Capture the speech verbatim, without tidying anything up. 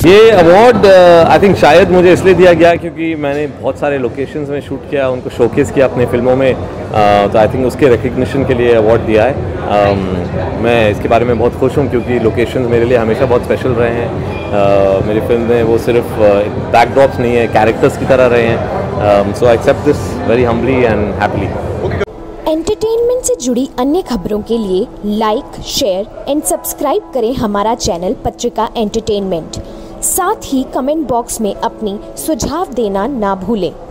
ये award I think शायद मुझे इसलिए दिया गया क्योंकि मैंने बहुत सारे लोकेशंस में शूट किया, उनको शोकेस किया अपने फिल्मों में, uh, तो आई थिंक उसके रिकग्निशन के लिए अवार्ड दिया है। um, मैं इसके बारे में बहुत खुश हूँ क्योंकि लोकेशंस मेरे लिए हमेशा बहुत स्पेशल रहे हैं। uh, मेरी फिल्म में वो सिर्फ बैकड्रॉप्स नहीं है, कैरेक्टर्स की तरह रहे हैं। So I accept this very humbly and happily. Entertainment से जुड़ी अन्य खबरों के लिए लाइक, शेयर एंड सब्सक्राइब करें हमारा चैनल पत्रिका एंटरटेनमेंट। साथ ही कमेंट बॉक्स में अपनी सुझाव देना ना भूलें।